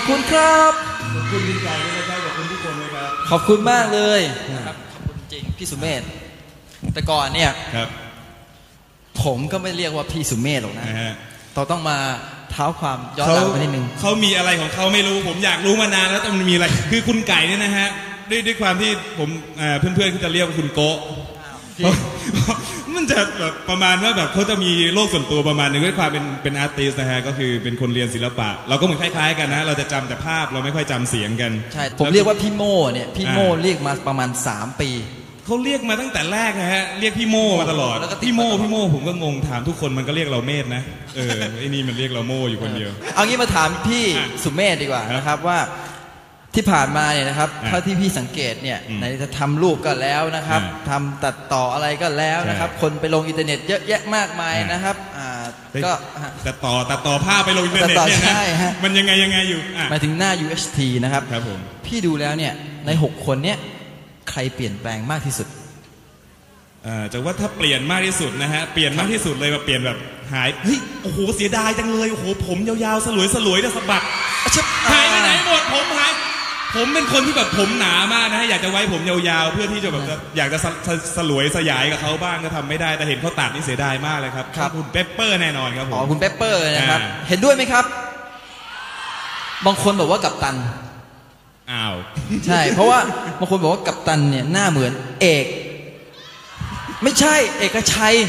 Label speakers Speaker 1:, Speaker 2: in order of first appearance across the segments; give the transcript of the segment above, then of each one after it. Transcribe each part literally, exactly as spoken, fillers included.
Speaker 1: อบคุณครับ
Speaker 2: ขอบคุณพี่ไก่ด้วยนะครับขอบคุณทุกคนเลยครับ
Speaker 1: ขอบคุณมากเลยนะครับขอบคุณจริงพี่สุเมธแต่ก่อนเนี่ย
Speaker 2: ครับ
Speaker 1: ผมก็ไม่เรียกว่าพี่สุเมธหรอกนะเราต้องมาเท้าความย้อนหลังไปนิดนึง
Speaker 2: เขามีอะไรของเขาไม่รู้ผมอยากรู้มานานแล้วแต่มันมีอะไรคือคุณไก่เนี่ยนะฮะด้วยด้วยความที่ผมเพื่อนๆเขาจะเรียกว่าคุณโกะมันจะแบบประมาณว่าแบบเขาจะมีโลกส่วนตัวประมาณนึงด้วยความเป็นเป็นอาร์ติสต์นะฮะก็คือเป็นคนเรียนศิลปะเราก็เหมือนคล้ายๆกันนะเราจะจำแต่ภาพเราไม่ค่อยจำเสียงกัน
Speaker 1: ใช่ผมเรียกว่าพี่โม่เนี่ยพี่โม่เรียกมาประมาณสามปี
Speaker 2: เขาเรียกมาตั้งแต่แรกนะฮะเรียกพี่โม่มาตลอดพี่โม่พี่โม่ผมก็งงถามทุกคนมันก็เรียกเราเมธนะเออไอ้นี่มันเรียกเราโม่อยู่คนเดียว
Speaker 1: เอางี้มาถามพี่สุเมธดีกว่านะครับว่าที่ผ่านมาเนี่ยนะครับเท่าที่พี่สังเกตเนี่ยไหนจะทำรูปก็แล้วนะครับทำตัดต่ออะไรก็แล้วนะครับคนไปลงอินเทอร์เน็ตเยอะแยะมากมายนะครับก็
Speaker 2: ตัดต่อตัดต่อภาพไปลงอินเทอร์เน็ตเนี่ยนะมันยังไงยังไงอยู่
Speaker 1: หมายถึงหน้า ยู เอช ที นะครับ
Speaker 2: ครับผม
Speaker 1: พี่ดูแล้วเนี่ยในหกคนเนี้ยใครเปลี่ยนแปลงมากที่สุด
Speaker 2: จะว่าถ้าเปลี่ยนมากที่สุดนะฮะเปลี่ยนมากที่สุดเลยแบบเปลี่ยนแบบหายเฮ้ยโอ้โหเสียดายจังเลยโอ้โหผมยาวๆสลวยสลวยแต่สะบัดหายไปไหนหมดผมหายผมเป็นคนที่แบบผมหนามากนะฮะอยากจะไว้ผมยาวๆเพื่อที่จะแบบอยากจะสลวยสยายกับเขาบ้างก็ทำไม่ได้แต่เห็นเขาตัดนี่เสียดายมากเลยครับ
Speaker 1: ครับ
Speaker 2: คุณเปปเปอร์แน่นอนครับผม
Speaker 1: อ๋อคุณเปปเปอร์นะครับเห็นด้วยไหมครับบางคนบอกว่ากัปตัน
Speaker 2: อ้าว
Speaker 1: ใช่เพราะว่าบางคนบอกว่ากัปตันเนี่ยหน้าเหมือนเอกไม่ใช่เอกชัย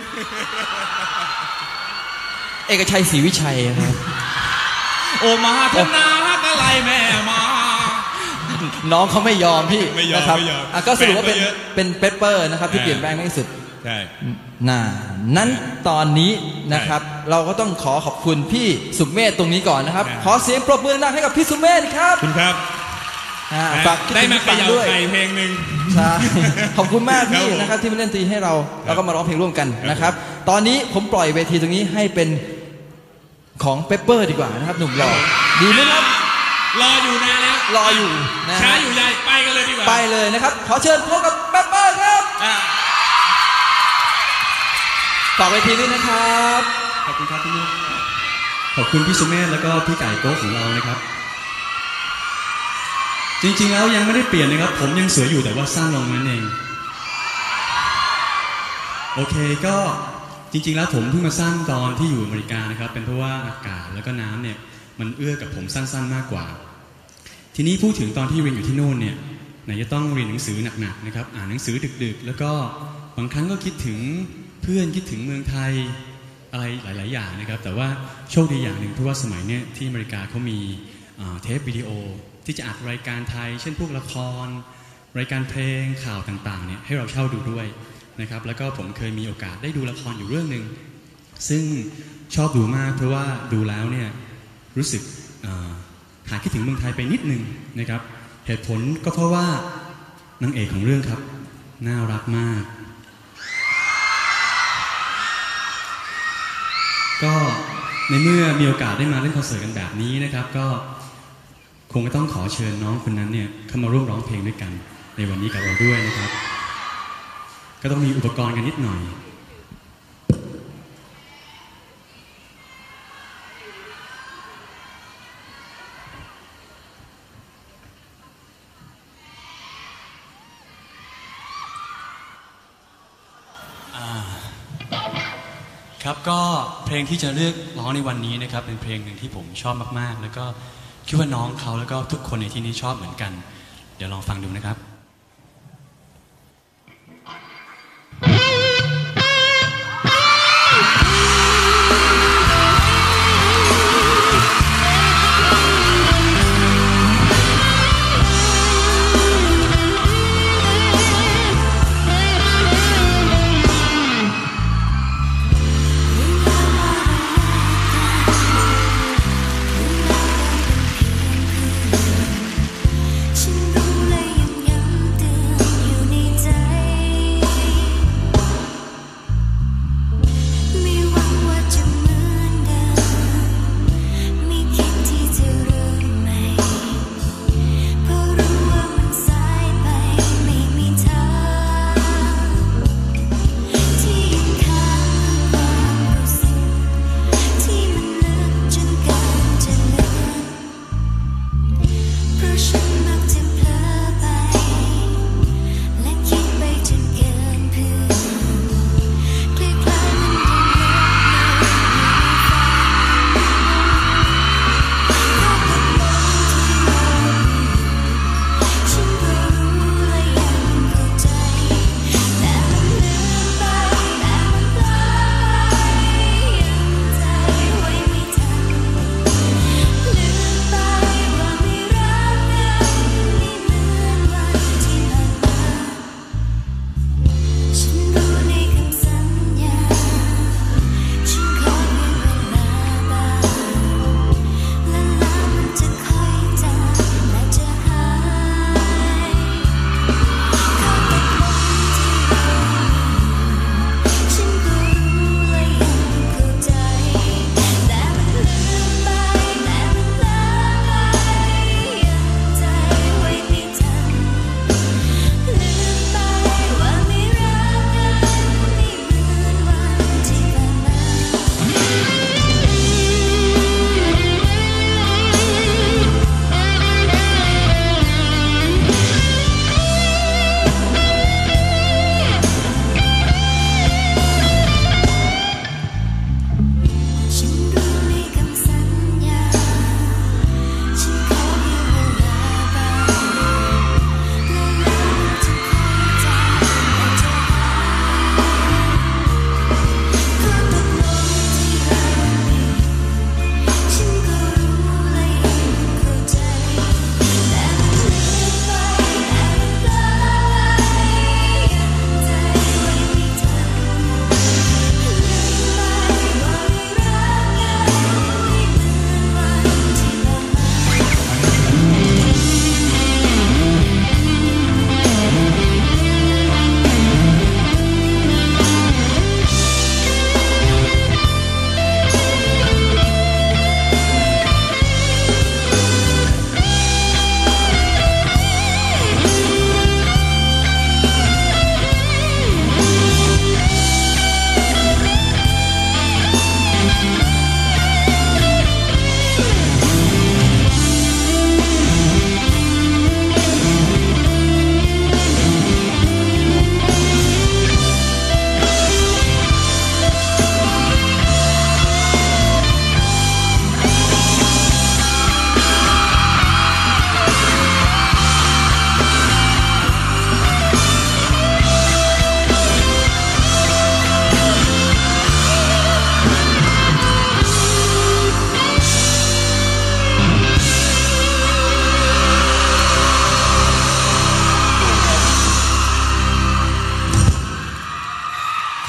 Speaker 1: เอกชัยศรีวิชัยครับ
Speaker 2: โอมาทนาอะไรแม่มา
Speaker 1: น้องเขาไม่ยอมพี่นะครับก็สรุปว่าเป็นเป็นเปปเปอร์นะครับที่เปลี่ยนแปลงมากที่สุด
Speaker 2: ใช่
Speaker 1: น่านั้นตอนนี้นะครับเราก็ต้องขอขอบคุณพี่สุเมธตรงนี้ก่อนนะครับขอเสียงปรบมือดังให้กับพี่สุเมธครับ
Speaker 2: คุณครับได้มาขย่าไข่เพลงหนึ่ง
Speaker 1: ใช่ขอบคุณมากพี่นะครับที่มาเล่นดนตรีให้เราแล้วก็มาร้องเพลงร่วมกันนะครับตอนนี้ผมปล่อยเวทีตรงนี้ให้เป็นของเปปเปอร์ดีกว่านะครับหนุ่มหล่อดีไหมครับ
Speaker 2: รออยู่นานแล้ว
Speaker 1: รออยู่นะ
Speaker 2: ช้าอยู่ใหญ่ไปกันเลยดีกว่า
Speaker 1: ไปเลยนะครับขอเชิญพบกับเปปเปอร์ครับฝากเวทีด้วยนะครับ
Speaker 3: ขอบคุณครับพี่นุ่มขอบคุณพี่สุเมธแล้วก็พี่ไก่โก้ของเรานะครับจริงๆแล้วยังไม่ได้เปลี่ยนนะครับผมยังสวยอยู่แต่ว่าสั้นลงนั่นเองโอเคก็จริงๆแล้วผมเพิ่งมาสั้นตอนที่อยู่อเมริกานะครับเป็นเพราะว่าอากาศแล้วก็น้ำเนี่ยมันเอื้อกับผมสั้นๆมากกว่าทีนี้พูดถึงตอนที่เรียนอยู่ที่โน่นเนี่ยไหนจะต้องเรียนหนังสือหนักๆนะครับอ่านหนังสือดึกๆแล้วก็บางครั้งก็คิดถึงเพื่อนคิดถึงเมืองไทยอะไรหลายๆอย่างนะครับแต่ว่าโชคดีอย่างหนึ่งเพราะว่าสมัยเนี้ยที่อเมริกาเขามีเทปวิดีโอที่จะอัดรายการไทยเช่นพวกละครรายการเพลงข่าวต่างๆเนี่ยให้เราเช่าดูด้วยนะครับแล้วก็ผมเคยมีโอกาสได้ดูละครอยู่เรื่องนึงซึ่งชอบดูมากเพราะว่าดูแล้วเนี่ยรู้สึกหายคิดถึงเมืองไทยไปนิดนึงนะครับเหตุผลก็เพราะว่านางเอกของเรื่องครับน่ารักมากก็ในเมื่อมีโอกาสได้มาเล่นคอนเสิร์ตกันแบบนี้นะครับก็คงไม่ต้องขอเชิญน้องคนนั้นเนี่ยเข้ามาร่วมร้องเพลงด้วยกันในวันนี้กับเราด้วยนะครับก็ต้องมีอุปกรณ์กันนิดหน่อยครับก็เพลงที่จะเลือกร้องในวันนี้นะครับเป็นเพลงหนึ่งที่ผมชอบมากๆแล้วก็คิดว่าน้องเขาแล้วก็ทุกคนในที่นี้ชอบเหมือนกันเดี๋ยวลองฟังดูนะครับ
Speaker 4: ฉันรู้และยังยัง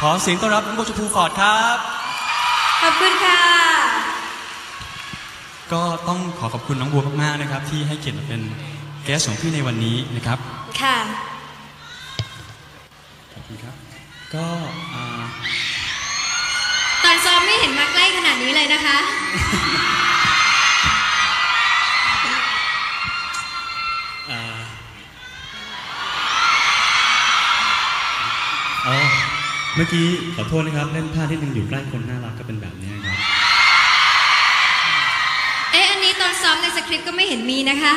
Speaker 3: อเสียงต้อนรับน้องโบชมพูฟอร์ดครับ
Speaker 4: ขอบคุณค่ะ
Speaker 3: ก็ต้องขอขอบคุณน้องบัวมากๆนะครับที่ให้เกียรติมาเป็นแกสของพี่ในวันนี้นะครับ
Speaker 4: ค่ะ
Speaker 3: ขอบคุณครับก็
Speaker 4: ตอนซ้อมไม่เห็นมาใกล้ขนาดนี้เลยนะคะ
Speaker 3: อ๋อเมื่อกี้ขอโทษนะครับเล่นท่าที่หนึ่งอยู่ใกล้คนน่ารักก็เป็นแบบนี้ครับ
Speaker 4: เอ๊ะอันนี้ตอนซ้อมในสคริปต์ก็ไม่เห็นมีนะคะ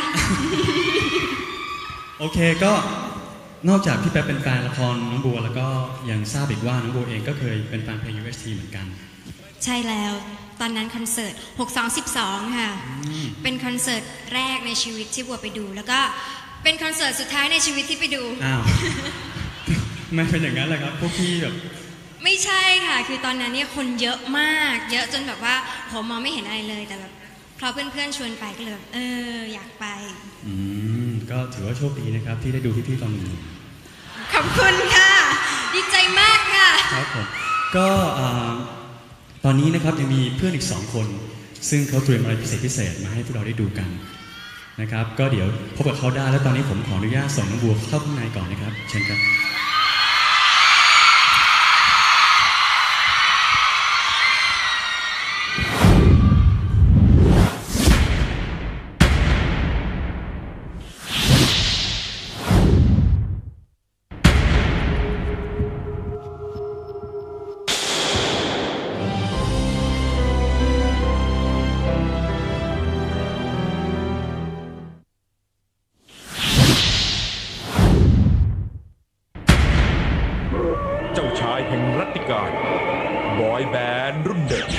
Speaker 3: โอเคก็นอกจากพี่แป๊บเป็นแฟนละครน้องบัวแล้วก็ยังทราบอีกว่าน้องบัวเองก็เคยเป็นแฟนเพลง ยู เอส ที เหมือนกัน
Speaker 4: ใช่แล้วตอนนั้นคอนเสิร์ตหก สอง สิบสองค่ะเป็นคอนเสิร์ตแรกในชีวิตที่บัวไปดูแล้วก็เป็นคอนเสิร์ตสุดท้ายในชีวิตที่ไปดู
Speaker 3: อ้าวไม่เป็นอย่างนั้นเลยครับพวกพี่แบบ
Speaker 4: ไม่ใช่ค่ะคือตอนนั้นเนี่ยคนเยอะมากเยอะจนแบบว่าผมมองไม่เห็นอะไรเลยแต่แบบเพราะเพื่อนๆชวนไปก็เลยเอออยากไป
Speaker 3: อืมก็ถือว่าโชคดีนะครับที่ได้ดูพี่ๆตอนนี้
Speaker 4: ขอบคุณค่ะดีใจมากค่ะ
Speaker 3: ครับผมก็ตอนนี้นะครับยังมีเพื่อนอีกสองคนซึ่งเขาเตรียมอะไรพิเศษพิเศษมาให้พวกเราได้ดูกันนะครับก็เดี๋ยวพบกับเขาได้แล้วตอนนี้ผมขออนุญาตส่งน้องบัวเข้าข้างในก่อนนะครับเชิญครับ
Speaker 5: บอยแบนด์รุ่นเด็ก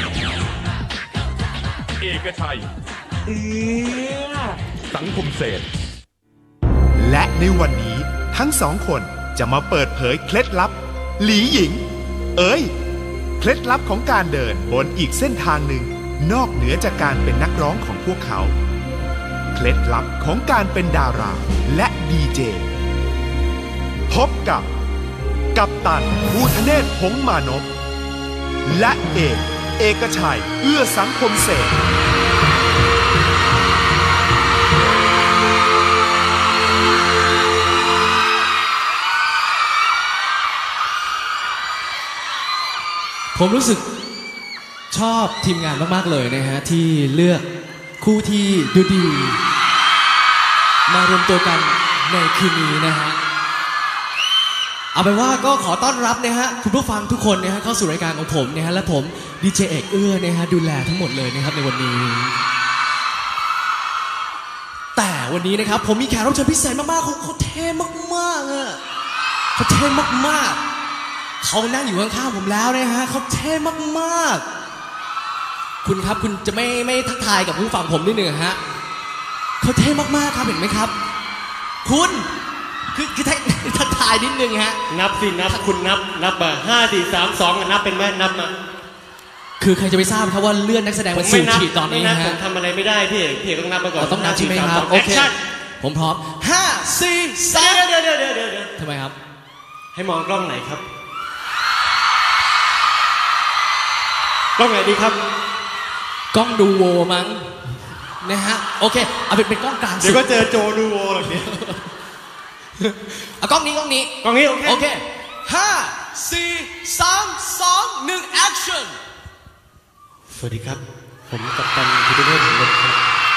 Speaker 5: เอกชัยเอือสังคมเศรษฐ์
Speaker 6: และในวันนี้ทั้งสองคนจะมาเปิดเผยเคล็ดลับหลีหญิงเอ้ยเคล็ดลับของการเดินบนอีกเส้นทางหนึ่งนอกเหนือจากการเป็นนักร้องของพวกเขาเคล็ดลับของการเป็นดาราและดีเจพบกับกัปตันภูทะเนศพงษ์มานพและเอกเอกชัยเอื้อสังคมเศรษฐ์
Speaker 7: ผมรู้สึกชอบทีมงานมากๆเลยนะฮะที่เลือกคู่ที่ดูดีมารวมตัวกันในคืนนี้นะฮะเอาเป็นว่าก็ขอต้อนรับนะฮะคุณผู้ฟังทุกคนนะฮะเข้าสู่รายการของผมนะฮะและผมดีเจเอกเอื้อนะฮะดูแลทั้งหมดเลยนะครับในวันนี้แต่วันนี้นะครับผมมีแขกรับเชิญพิเศษมากๆเขาเขาเท่มากๆอ่ะเขาเท่มากๆเขานั่งอยู่ข้างๆผมแล้วนะฮะเขาเท่มากๆคุณครับคุณจะไม่ไม่ทักทายกับผู้ฟังผมนิดหนึ่งฮะเขาเท่มากๆครับเห็นไหมครับคุณคือคือทักทายนิดนึงฮะ
Speaker 8: นับสินับคุณนับนับมาห้าสี่สามสองนับเป็นไหมนับมา
Speaker 7: คือใครจะไปทราบครับว่าเลื่อนนักแสดงมาสู่ขีดตอนนี้ฮะ
Speaker 8: ผมทำอะไรไม่ได้พี่เอกพี่เอกต้องนับมาก่อน
Speaker 7: ต้องนับใช่ไหมครับโอเคผมพร้อมห้าสี่สาม
Speaker 8: เดี๋ยวเดี๋ยวเดี๋ยวเดี๋ยว
Speaker 7: ทำไมครับ
Speaker 8: ให้มองกล้องไหนครับกล้องไหนดีครับ
Speaker 7: กล้องดูโวมั้งนะฮะโอเคเอาเป็นเป็นกล้องกลาง
Speaker 8: เดี๋ยวก็เจอโจดูโวแบบนี้
Speaker 7: เอากล้องนี้กล้องนี้
Speaker 8: กล้องนี้โอเค
Speaker 7: โอเคห้าสี่สามสองหนึ่งแอคชั่น
Speaker 8: สวัสดีครับผมกัปตันภูทะเนศพงษ์มานพครับ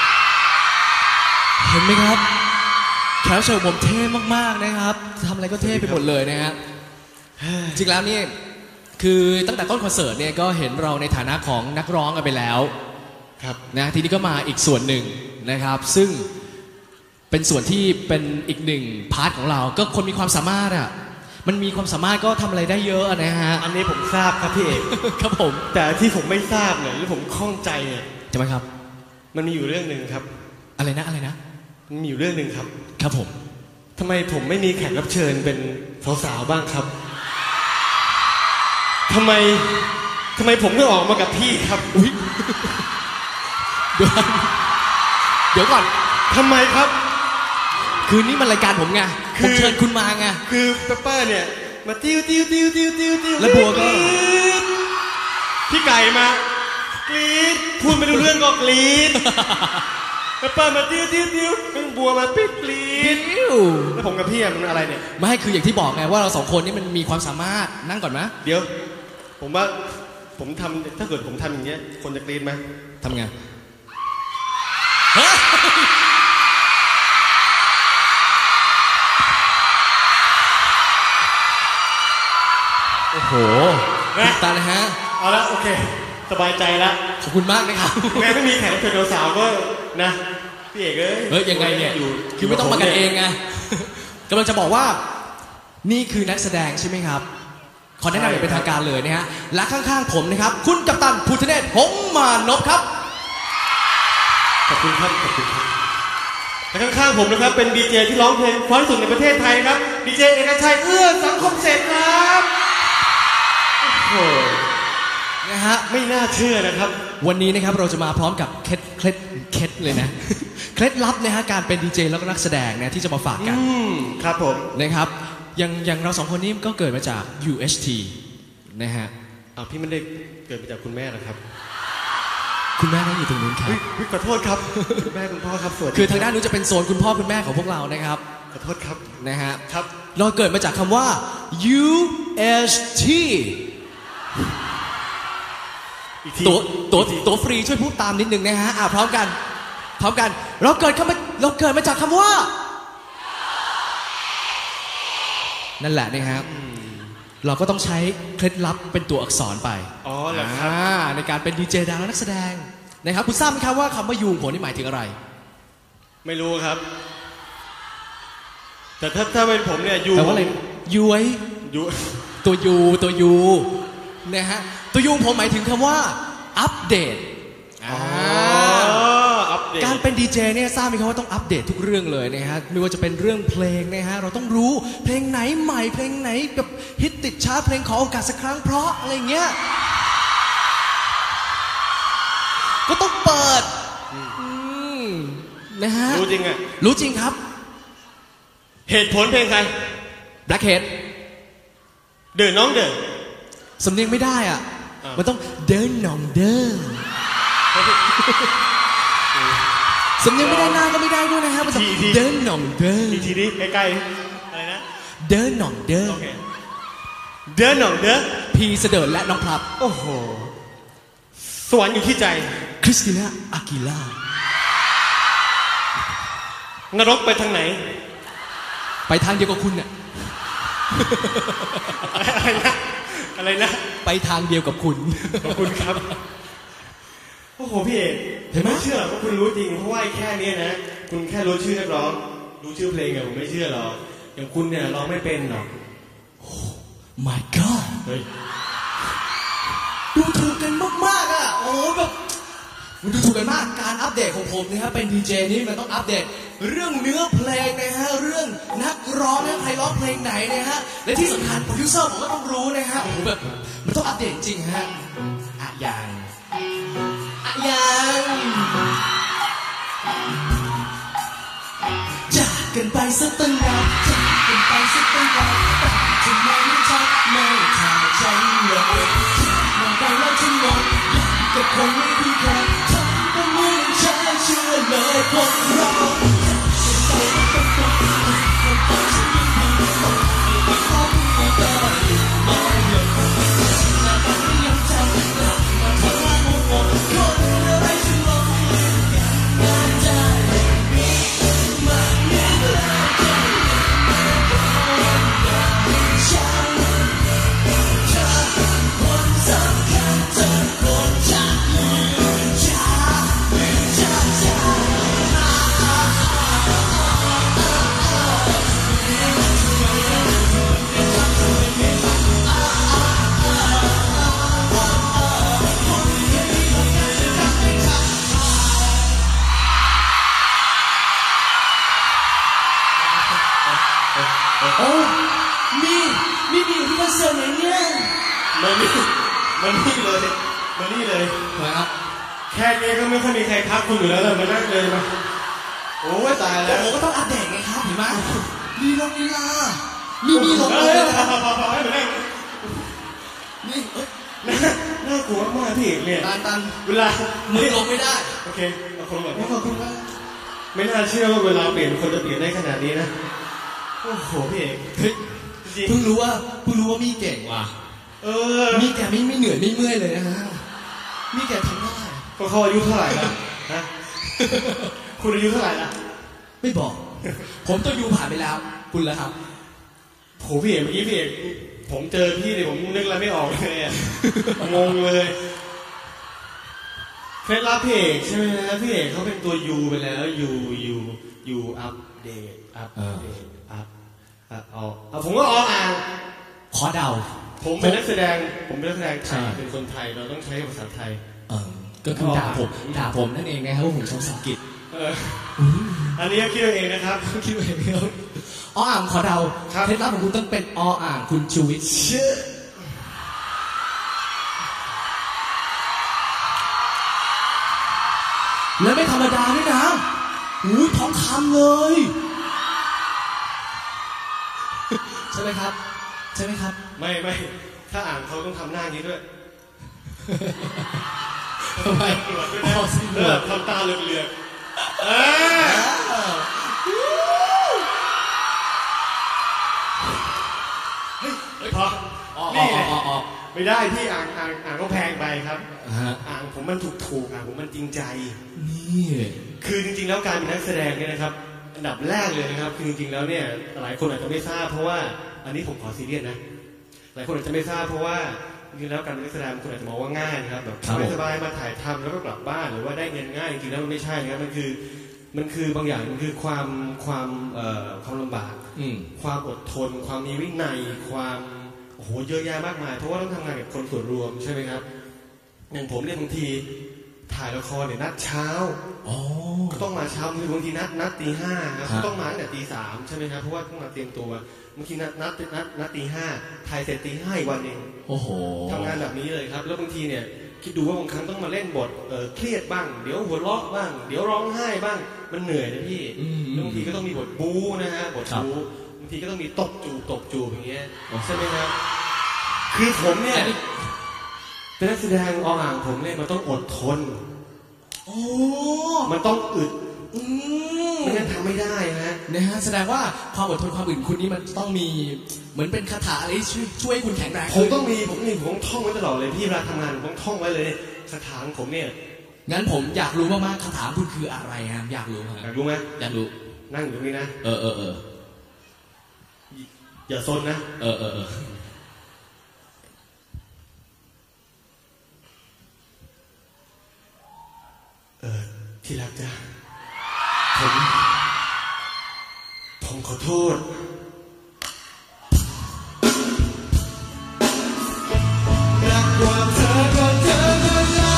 Speaker 7: เห็นไหมครับแขกรับเชิญผมเท่มากๆนะครับทำอะไรก็เท่ไปหมดเลยนะฮะจริงแล้วนี่คือตั้งแต่ต้นคอนเสิร์ตเนี่ยก็เห็นเราในฐานะของนักร้องกันไปแล้ว
Speaker 8: ครับ
Speaker 7: นะทีนี้ก็มาอีกส่วนหนึ่งนะครับซึ่งเป็นส่วนที่เป็นอีกหนึ่งพาร์ทของเราก็คนมีความสามารถอ่ะมันมีความสามารถก็ทำอะไรได้เยอะนะฮะ
Speaker 8: อันนี้ผมทราบครับพี่เอก
Speaker 7: ครับผม
Speaker 8: แต่ที่ผมไม่ทราบเนี่ยหรือผมข้องใจเนี่ย
Speaker 7: ใช่ไหมครับ
Speaker 8: มันมีอยู่เรื่องหนึ่งครับ
Speaker 7: อะไรนะอะไรนะ
Speaker 8: มันมีอยู่เรื่องหนึ่งครับ
Speaker 7: ครับผม
Speaker 8: ทำไมผมไม่มีแขกรับเชิญเป็นสาวๆบ้างครับทำไมทำไมผมไม่ออกมากับพี่ครับ
Speaker 7: อุ๊ยเดี๋ยวเดี๋ยวก่อน
Speaker 8: ทำไมครับ
Speaker 7: คืนนี้มันรายการผมไงผมเชิญคุณมาไง
Speaker 8: คือเปเปอร์เนี่ยมาติ้วติ้วติ้วติ้วติ้วติ้ว
Speaker 7: แล้วบัวก็
Speaker 8: พี่ไก่มากรี๊ดพูดไม่รู้เรื่องก็กรี๊ดแล้วป้ามาติ้วติ้วติ้วบัวมาปิดกรี๊ดแล้วผมกับพี่มันอะไรเนี่ย
Speaker 7: ไม่คืออย่างที่บอกไงว่าเราสองคนนี่มันมีความสามารถนั่งก่อนไหม
Speaker 8: เดี๋ยวผมว่าผมทำถ้าเกิดผมทำอย่างเงี้ยคนจะกรี๊ดไหม
Speaker 7: ทำไงโอ้โหตาเลยฮะ
Speaker 8: เอาละโอเคสบายใจแล้ว
Speaker 7: ขอบคุณมากนะครับ
Speaker 8: แม่ไม่มีแขกเป็นสาวก็นะพี่เอกเอ้ย
Speaker 7: เฮ้ยยังไงเนี่ยคือไม่ต้องมากันเองไงกำลังจะบอกว่านี่คือนักแสดงใช่ไหมครับขอแนะนำอย่างเป็นทางการเลยนะฮะและข้างๆผมนะครับคุณกัปตันภูทะเนศหงส์มานพครับ
Speaker 8: ขอบคุณครับขอบคุณครับและข้างๆผมนะครับเป็นดีเจที่ร้องเพลงเพราะที่สุดในประเทศไทยครับดีเจเอกชัยเอื้อสังคมเสร็จครับโอ้โห
Speaker 7: นะฮะ
Speaker 8: ไม่น่าเชื่อนะครับ
Speaker 7: วันนี้นะครับเราจะมาพร้อมกับเคล็ดเคล็ดเคล็ดเลยนะเคล็ดลับนะฮะการเป็นดีเจแล้วก็นักแสดงนะที่จะมาฝากกัน
Speaker 8: ครับผม
Speaker 7: นะครับอย่างอย่างเราสองคนนี้ก็เกิดมาจาก ยู เอช ที นะฮะ
Speaker 8: อ้าวพี่ไม่ได้เกิดมาจากคุณแม่หรอครับ
Speaker 7: คุณแม่นั่งอยู่ตรงนู้นครับ
Speaker 8: ขอโทษครับคุณแม่คุณพ่อครับสวัสดี
Speaker 7: คือทางด้านนู้นจะเป็นโซนคุณพ่อคุณแม่ของพวกเรานะครับ
Speaker 8: ขอโทษครับ
Speaker 7: นะฮะ
Speaker 8: ครับ
Speaker 7: เราเกิดมาจากคำว่า ยู เอช ที ตัวตัวตัวฟรีช่วยพูดตามนิดนึงนะฮะอ่ะพร้อมกันพร้อมกันเราเกิดคำว่าเราเกิดมาจากคำว่านั่นแหละนะครับเราก็ต้องใช้เคล็ดลับเป็นตัวอักษรไป
Speaker 8: อ๋อเหรอครับ
Speaker 7: ในการเป็นดีเจดาวและนักแสดงนะครับคุณทราบไหมครับว่าคำว่ายูของผมนี่หมายถึงอะไร
Speaker 8: ไม่รู้ครับแต่ถ้าถ้าเป็นผมเนี่ยยู
Speaker 7: แต่ว่าอะไรย้วย
Speaker 8: ยู
Speaker 7: ตัวยูตัวยูนะฮะตัวยูผมหมายถึงคำว่าอัปเดตการเป็นดีเจเนี่ยทราบไหมครับว่าต้องอัปเดตทุกเรื่องเลยนะฮะไม่ว่าจะเป็นเรื่องเพลงนะฮะเราต้องรู้เพลงไหนใหม่เพลงไหนแบบฮิตติดชาร์ตเพลงขอโอกาสสักครั้งเพราะอะไรเงี้ยก็ต้องเปิดนะฮะ
Speaker 8: รู้จริงอ่ะ
Speaker 7: รู้จริงครับ
Speaker 8: เหตุผลเพลงใคร
Speaker 7: Blackhead
Speaker 8: เดินน้องเดิน
Speaker 7: สำเนียงไม่ได้อ่ะมันต้องเดินน้องเดินสำเนียงไม่ได้หน้าก็ไม่ได้ด้วยนะฮะมันต้องเดินหน่องเดิน
Speaker 8: ทีนี้ใกล้ๆอะไรนะ
Speaker 7: เดินหน่องเดิน
Speaker 8: เดินหน่องเดิน
Speaker 7: พีเสดิร์ดและน้องพลับ
Speaker 8: โอ้โหสวรรค์อยู่ที่ใจ
Speaker 7: คริสติน่าอากิล่
Speaker 8: านรกไปทางไหน
Speaker 7: ไปทางเดียวกับคุณเนี่ย
Speaker 8: อะไรนะอะไรนะ
Speaker 7: ไปทางเดียวกับคุณ
Speaker 8: ขอบคุณครับโอ้โหพี่เอกเห็นไหมเชื่อว่าคุณรู้จริงเพราะว่าแค่นี้นะคุณแค่รู้ชื่อนักร้องรู้ชื่อเพลงอะผมไม่เชื่อหรอกอย่างคุณเนี่ยร้องไม่เป็นหรอก
Speaker 7: My God
Speaker 8: เฮ้ย
Speaker 7: ดูถูกกันมากๆอ่ะโอ้แบบมันดูถูกกันมากการอัปเดตของผมนะครับเป็นดีเจนี่มันต้องอัปเดตเรื่องเนื้อเพลงนะฮะเรื่องนักร้องนะใครร้องเพลงไหนนะฮะและที่สำคัญโปรดิวเซอร์ผมก็ต้องรู้นะฮะโอ้แบบมันต้องอัปเดตจริงฮะอะอย่างยังจากกันไปสักตั้งนานจากกันไปสักตั้งนานจะไม่ชัดไม่ถ่ายใจเลยมองไปแล้วฉันงงกับคนไม่คุ้นเคยทำเป็นมือใช้เชื่อเลยคนเราโอ้มีมีมีอยู่ที่คอนเสิร์ตไหนเนี่ย
Speaker 8: มานี่มานี่เลยมานี่เลย
Speaker 7: ครับ
Speaker 8: แค่นี้ก็ไม่ค่อยมีใครทักคุณอยู่แล้วเลยมานั่งเลยมาโอ้ยตายแล้ว
Speaker 7: โอ้ก็ต้องอัปเดตไงครับเห็นไหมลีลาลีลามีมีลงเลยนะนี่
Speaker 8: น่ากลัวมากพี่เอกเนี่ย
Speaker 7: ตันตัน
Speaker 8: เวลา
Speaker 7: มือลงไม่ได้
Speaker 8: โอเคเอาคนก่อนขอบคุณมากไม่น่าเชื่อว่าเวลาเปลี่ยนคนจะเปลี่ยนได้ขนาดนี้นะโอ้โหพี่เอกเฮ้ย
Speaker 7: เพิ่งรู้ว่าเพิ่งรู้ว่ามีเก่งว่ะ
Speaker 8: เออ
Speaker 7: มีแกไม่ไม่เหนื่อยไม่เมื่อยเลยนะฮะมีแกทำได้
Speaker 8: ก็เขาอายุเท่าไหร่ละฮะคุณอายุเท่าไหร่ละ
Speaker 7: ไม่บอกผมต้องยูผ่านไปแล้วคุณแล้วครับ
Speaker 8: โหพี่เอกเมื่อกี้พี่เอกผมเจอพี่เนี่ยผมนึกอะไรไม่ออกเลยอ่ะงงเลยเคล็ดลับพี่เอกใช่ไหมนะพี่เอกเขาเป็นตัวยูไปแล้วยูยูยูอัปเดตอัปเดตอัปอัปเอาเอาผมก็ออ่าง
Speaker 7: ขอเดา
Speaker 8: ผมเป็นนักแสดงผมเป็นนักแสดงไทยเป็นคนไทยเราต้องใช้ภาษาไทย
Speaker 7: เออก็คือด่าผมด่าผมนั่นเองนะครับว่าผมชอบภาษาอังกฤษ
Speaker 8: อันนี้คิดเองนะครับ
Speaker 7: คิดเองครับออ่างขอเดาเคล็ดลับของคุณต้องเป็นออ่างคุณชูวิทย์แล้วไม่ธรรมดาด้วยนะอู้ทองคำเลยใช่ไหมครับใช่ไหมครับ
Speaker 8: ไม่ไม่ถ้าอ่านเขาต้องทำหน้าอย่างนี้ด้วย
Speaker 7: ทำไม
Speaker 8: เออทำตาเหลือกๆเออพอนี่แหละไม่ได้ที่อ่างอ่างอ่างก็แพงไปครับอ่างผมมันถูกถูกอ่างผมมันจริงใจ
Speaker 7: นี่
Speaker 8: คือจริงๆแล้วการเป็นนักแสดงเนี่ยนะครับอันดับแรกเลยนะครับคือจริงๆแล้วเนี่ยหลายคนอาจจะไม่ทราบเพราะว่าอันนี้ผมขอซีเรียสนะหลายคนอาจจะไม่ทราบเพราะว่าจริงๆแล้วการเป็นนักแสดงคุณอาจจะมองว่าง่ายนะครับแบบสบายๆมาถ่ายทำแล้วก็กลับบ้านหรือว่าได้เงินง่ายจริงๆแล้วมันไม่ใช่นะครับมันคือมันคือบางอย่างมันคือความความเอ่อความลำบากความอดทนความมีวินัยความโอ้โหเยอะแยะมากมายเพราะว่าต้องทำงานกับคนส่วนรวมใช่ไหมครับอย่างผมเนี่ยบางทีถ่ายละครเนี่ยนัดเช้าก็ต้องมาเช้าคือบางทีนัดนัดตีห้าครับก็ต้องมาตั้งแต่ตีสามใช่ไหมครับเพราะว่าต้องมาเตรียมตัวบางทีนัดนัดนัดนัดตีห้าถ่ายเสร็จตีห้าอีกวันเอง
Speaker 7: โอ้โห
Speaker 8: ทำงานแบบนี้เลยครับแล้วบางทีเนี่ยคิดดูว่าบางครั้งต้องมาเล่นบทเออเครียดบ้างเดี๋ยวหัวเราะบ้างเดี๋ยวร้องไห้บ้างมันเหนื่อยนะพี่บางทีก็ต้องมีบทบู๊นะฮะบทบู๊บางทีก็ต้องมีตบจูตบจูอย่างเงี้ยใช่ไหมครับคือผมเนี่ยเป็นนักแสดงออ่างผมเนี่ยมันต้องอดทน
Speaker 7: โอ้
Speaker 8: มันต้องอึดไม่งั้นทำไม่ได้นะ
Speaker 7: นะฮะแสดงว่าความอดทนความอึดคุณนี่มันต้องมีเหมือนเป็นคาถาอะไรช่วยช่วยคุณแข็งแรง
Speaker 8: ผมต้องมีผมนี่ผมท่องไว้ตลอดเลยพี่เวลาทำงานผมต้องท่องไว้เลยคาถาของผมเนี่ย
Speaker 7: งั้นผมอยากรู้มากๆคาถาคุณคืออะไรฮะอยากรู้ฮะ
Speaker 8: อยากรู้ไหม
Speaker 7: อยากรู้
Speaker 8: นั่งอยู่ตรงนี้นะ
Speaker 7: เออเออเออ
Speaker 8: อย่าซนนะ
Speaker 7: เออเออเออ
Speaker 8: เออที่รักจ้าผมผมขอโทษรักกว่าเธอก็เธอก็รั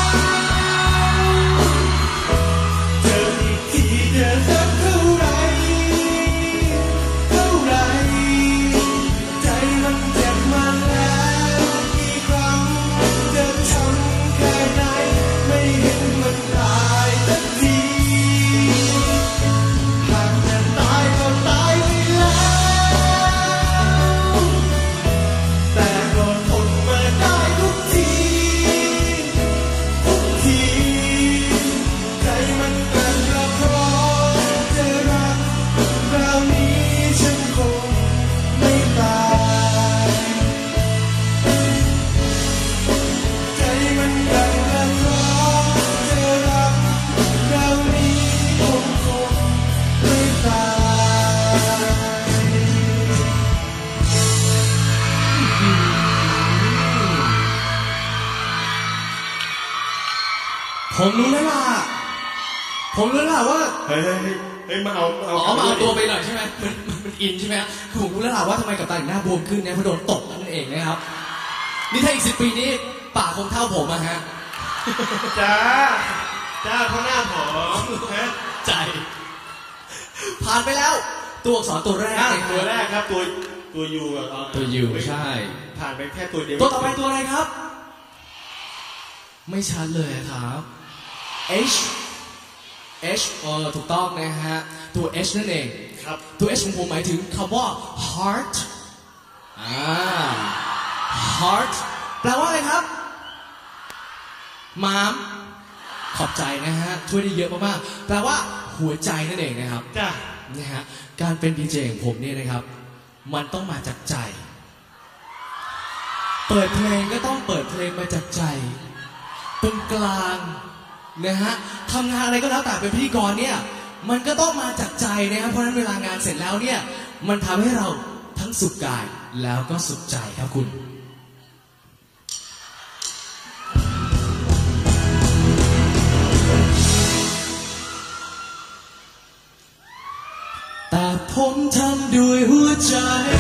Speaker 8: กเธออีกทีเธอสักเท่าไรเท่าไรใจมันเจ็บมาแล้วกี่ครั้งเธอทำแค่ไหนไม่เห็นมันตายสักทีหากจะตายก็ตายไปแล้วแต่ก็ทนมาได้ทุกทีทุกทีใจมันกลั่นกระเพาะจะรักคราวนี้ฉันคงไม่ตายใจมันกลั่นกระเพาะจะรักคราวนี้คงคงไม่ตาย
Speaker 7: ผมรู้แล้วล่ะผมรู้แล้วล่ะว่า
Speaker 8: เฮ้ยเฮ้ยเฮ้ยมาเอาเอา
Speaker 7: อ๋อมาเอาตัวไปหน่อยใช่ไหมมันมันอินใช่ไหมคือผมรู้แล้วล่ะว่าทำไมกับตาหน้าบวมขึ้นเนี่ยเพราะโดนตกนั่นเองนะครับนี่ถ้าอีกสิบปีนี้ปากคงเท่าผมอะฮะ
Speaker 8: จ้าจ้าเพราะหน้าผอมฮะ
Speaker 7: ใจผ่านไปแล้วตัวอักษรตัวแรก
Speaker 8: ตัวแรกครับตัวตัวยูกับ
Speaker 7: ตัวยูใช่
Speaker 8: ผ่านไปแค่ตัวเดียว
Speaker 7: ตัวต่อไปตัวอะไรครับไม่ชัดเลยครับ H H เออถูกต้องนะฮะตัว H นั่นเองครับตัว H ของผมหมายถึงคำว่า heart อ่า heart แปลว่าอะไรครับมามขอบใจนะฮะช่วยได้เยอะมากๆแปลว่าหัวใจนั่นเองนะครับจ้ะนะฮะการเป็นดีเจของผมเนี่ยนะครับมันต้องมาจากใจเปิดเพลงก็ต้องเปิดเพลงมาจากใจตรงกลางนะฮะทำงานอะไรก็แล้วแต่เป็นพิธีกรเนี่ยมันก็ต้องมาจากใจนะครับเพราะฉะนั้นเวลางานเสร็จแล้วเนี่ยมันทำให้เราทั้งสุขกายแล้วก็สุขใจครับคุณแต่ผมทำด้วยหัวใจ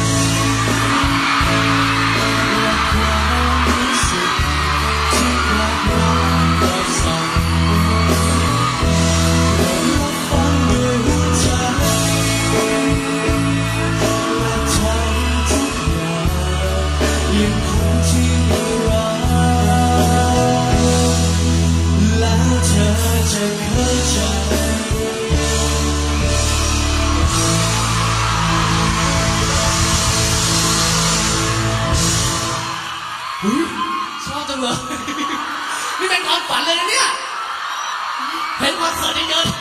Speaker 7: ชอบจังเลยนี่เป็นความฝันเลยนะเนี่ยเห็นคอนเสิร์ตเยอะ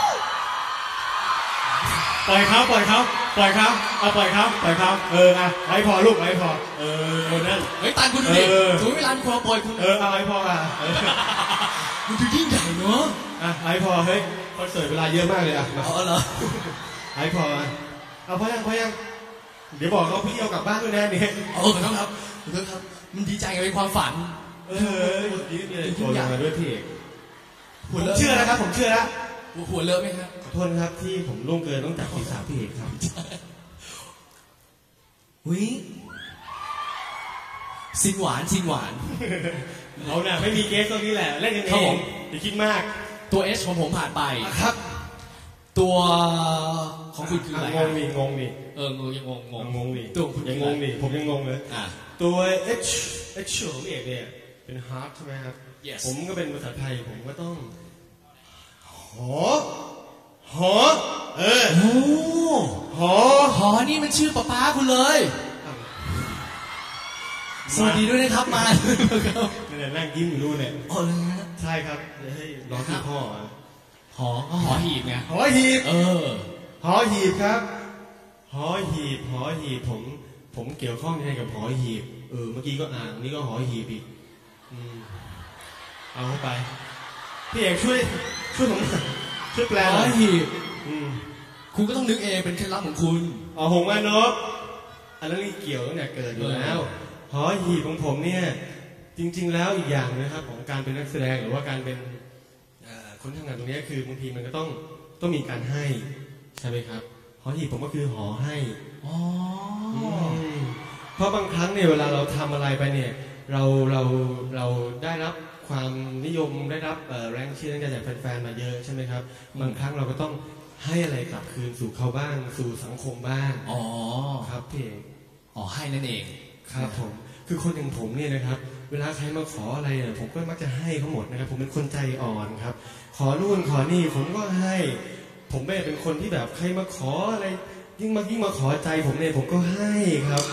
Speaker 8: ปล่อยเขาปล่อยเขาปล่อยเขาเอาปล่อยเขาปล่อยเขาเอออ่ะไว้พอลูกไว้พอเออนั่น
Speaker 7: เฮ้ยตายคุณดูดิถึงเวลามีความปล่อยคุณ
Speaker 8: เออเอาไว้พออ่ะ
Speaker 7: มันดูยิ่งใหญ่เนาะ
Speaker 8: อ่ะไว้พอเฮ้ยคอนเสิร์ตเวลาเยอะมากเลยอ่ะ
Speaker 7: เอาเหรอ
Speaker 8: ไว้พอเอาพอยังพอยังเดี๋ยวบอกเขาพี่เอากลับบ้านด้วยนะเนี่ย
Speaker 7: เออครับครับครับมันดีใจกับเป็นความฝัน
Speaker 8: เออดีเลยโชว์มาด้วยพี่เอกผมเชื่อนะครับผมเชื่อแล้ว
Speaker 7: หัวเลอะไหมครับ
Speaker 8: ขอโทษครับที่ผมล่วงเกินต้องจับศีรษะพี่เอกครับ
Speaker 7: หุ้ยซินหวานซินหวาน
Speaker 8: เราเนี่ยไม่มีเกสตรงนี้แหละเล่นกันเองอย่าคิดมาก
Speaker 7: ตัว S ของผมผ่านไป
Speaker 8: ครับ
Speaker 7: ตัวของคุณคืออะไร
Speaker 8: งงดิงงดิ
Speaker 7: เอองงยังงงงง
Speaker 8: งงดิ
Speaker 7: ตัวคุณ
Speaker 8: ยังงงดิผมยังงงเลยตัว H H ของพี่เอกเนี่ยเป็น heart ใช่ไหมครับผมก็เป็นภาษาไทยผมก็ต้องหอหอเออ
Speaker 7: โอ้
Speaker 8: หอ
Speaker 7: หอนี่มันชื่อป้าป้าคุณเลยสวัสดีด้วยนะครับมา
Speaker 8: เนี่ยนั่งยิ้มอยู่นู่นเนี่ย
Speaker 7: อ๋อเลยนะ
Speaker 8: ใช่ครับให้ร้องที่พ่อ
Speaker 7: หอหอหีบไง
Speaker 8: หอหีบ
Speaker 7: เออ
Speaker 8: หอหีบครับหอหีบหอหีบผมผมเกี่ยวข้องยังไงกับหอหีบเออเมื่อกี้ก็อ่านนี่ก็หอหีบอีกเอาเข้าไปพี่เอกช่วยช่วยผมช่วยแปล
Speaker 7: หอหีบคุณก็ต้องนึกเองเป็นเคล็ดลับของคุณ
Speaker 8: อ๋อหงมานพอันนั้นนี่เกี่ยวตั้งแต่เกิดอยู่แล้วหอหีบของผมเนี่ยจริงๆแล้วอีกอย่างนะครับของการเป็นนักแสดงหรือว่าการเป็นคนทำงานตรงนี้คือบางทีมันก็ต้องต้องมีการให้ใช่ไหมครับหอหีบผมก็คือหอให้
Speaker 7: อ๋อ
Speaker 8: เพราะบางครั้งเนี่ยเวลาเราทำอะไรไปเนี่ยเราเราเราได้รับความนิยมได้รับแรงเชียร์จากแฟนๆมาเยอะใช่ไหมครับบางครั้งเราก็ต้องให้อะไรกลับคืนสู่เขาบ้างสู่สังคมบ้าง
Speaker 7: อ๋อ
Speaker 8: ครับพี่เอก
Speaker 7: อ๋อให้นั่นเอง
Speaker 8: ครับผมคือคนอย่างผมเนี่ยนะครับเวลาใครมาขออะไรเนี่ยผมก็มักจะให้เขาหมดนะครับผมเป็นคนใจอ่อนครับขอนู่นขอนี่ผมก็ให้ผมไม่เป็นคนที่แบบใครมาขออะไรยิ่งมายิ่งมาขอใจผมเนี่ยผมก็ให้ครับ